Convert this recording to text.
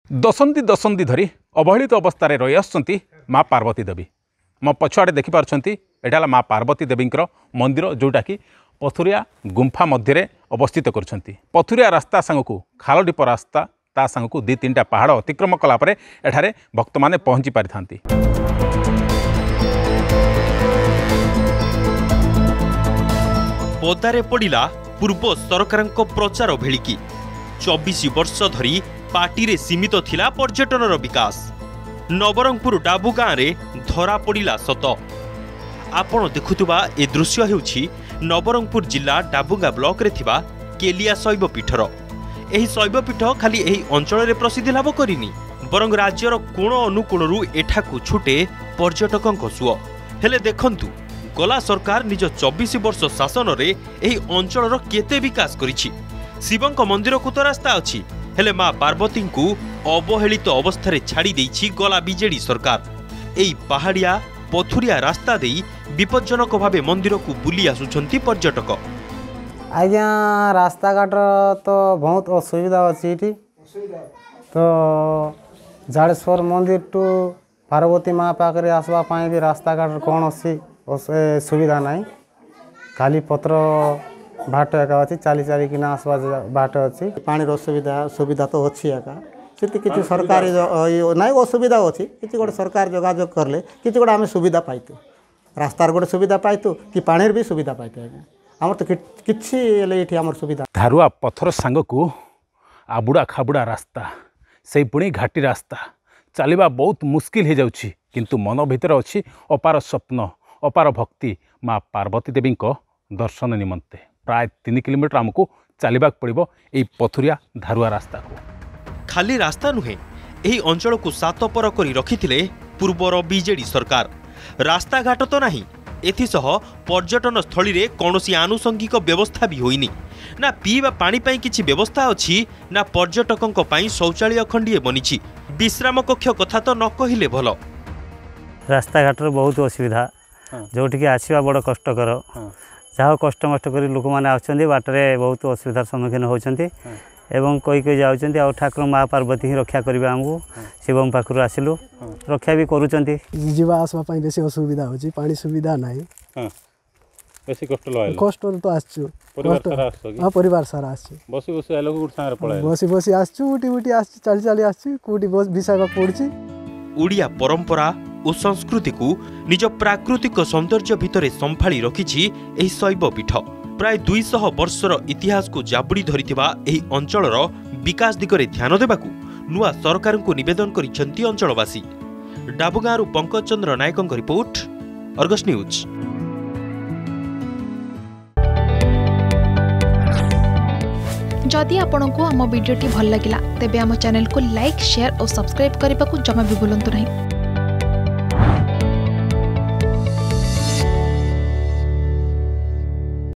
दशंधी दशंधी धरी अवहेलित अवस्था रही आसुँच माँ पार्वती देवी। मो पछुआड़े देखिपुंट एटा माँ पार्वती देवी मंदिर जोटा कि पथुरिया गुंफा मध्य अवस्थित कर पथुरिया रास्ता सांगक खालडीप रास्ता ता सांगक 2-3टा पहाड़ अतिक्रम कलापर एठारे भक्त माने पहुँची पारि थांती। पदारे पड़ा पूर्व सरकार प्रचार भेलिकी 24 वर्ष धरी पार्टी रे सीमित थिला पर्यटनर विकास। नवरंगपुर डाबू गाँव रे धरा पड़ा सत। आपण देखुवा ए दृश्य हेउछि नवरंगपुर जिला डाबुगा ब्लॉक रे थिबा केलिया शैवपीठर। एही शैवपीठ खाली एही अंचल रे प्रसिद्धि लाभ करिनी बरंग राज्यर कोण अनुकोणरू एठाकू छुटे पर्यटकंक सुओ। हेले देखंतु गला सरकार निज 24 वर्ष शासन रे एही अंचलर केते विकास करिछि। शिवंक मंदिर को तो रास्ता अछि हेले माँ पार्वती को अवहेलित अवस्था रे छाड़ी देछि गला बीजेडी सरकार। एही पहाड़िया पथुरिया रास्ता देई विपज्जनक भावे मंदिर को बुली आसुछंती पर्यटक। आज्ञा रास्ता घाट तो बहुत असुविधा अच्छी तो जाड़ेश्वर मंदिर टू पार्वती माँ पाखे आसवाई भी रास्ता घाट कौन अच्छी सुविधा नहीं। खाली पत्र बाट एका अच्छी चाली चाली किना आसवा बाट अच्छी पानी सुविधा तो अच्छी एका कि सरकारी ना असुविधा अच्छी कि गोटे सरकार जोगाजोग करले कि गोटे आम सुविधा पाइतु रास्तार गोटे सुविधा पाइतु कि पानी भी सुविधा पाइतु। आज्ञा आम तो कि आम सुविधा धारुआ पथर सांग को आबुड़ा खाबुड़ा रास्ता से पुणी घाटी रास्ता चलवा बहुत मुस्किल हो जाउछि किंतु मन भितर अच्छी अपार स्वप्न अपार भक्ति माँ पार्वती देवी दर्शन निमंते प्राय 3 किलोमीटर आमको चलवाक पड़ो यही पथुरिया धारुआ रास्ता को। खाली रास्ता नुहे एही अंचल को सातपर करी रखिथिले पूर्वर बीजेडी सरकार। रास्ता घाट तो नहीं एथिसह पर्यटन स्थली रे कौनसी आनुषंगिक व्यवस्था भी होइनी ना पीवा पानी पाई किछि व्यवस्था अछि ना पर्यटकंक पाई शौचालय खंडिए बनिछि। विश्राम कक्ष कथा तो न कहिले भल। रास्ता घाट बहुत असुविधा जोटिकी आसवा बड़ कष्टकर जहाँ कष्ट मष्ट कर लोक मैंने आसुँच बाटरे बहुत असुविधार सम्मुखीन होती एवं कई कई जाऊँच आ ठाकुर माँ पार्वती ही रक्षा करेंगे आमको शिवम पाखु आसिलु रक्षा भी करुँच जावासवाई बेसी असुविधा होची पानी सुविधा नहीं बेसी कष्ट तो आसचु परिवार सारा बसी बसी आसचु उठी उठी आस चली चली आसचु कोटी विशाखा पड़ी। ओडिया परंपरा और संस्कृति को निज प्राकृतिक सौंदर्य भितर संभाली रखिछि एही शैवपीठ। प्राय 200 वर्षर इतिहास को जाबुड़ी धरिथिबा एही अंचलर विकास दिगरे ध्यान देबाकू नुआ सरकार को निवेदन करिसेंती अंचलवासी। डाबुगाँरु पंकज चंद्र नायकଙ୍କ रिपोर्ट अर्गस न्यूज। जदि आपंक आम भिडी भल लगा तेब आम चैनल को लाइक शेयर और सब्सक्राइब करने को जमा भी भूलु नहीं।